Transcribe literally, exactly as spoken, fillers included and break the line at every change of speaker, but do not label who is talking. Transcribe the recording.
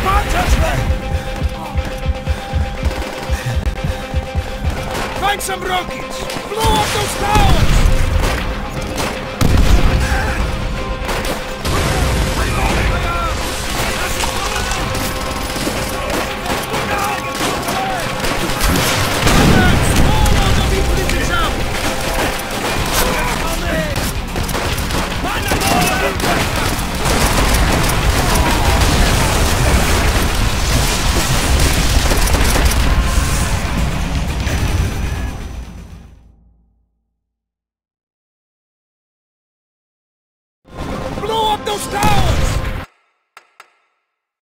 can't touch me! Find some rockets! Blow up those towers! Blow up those towers!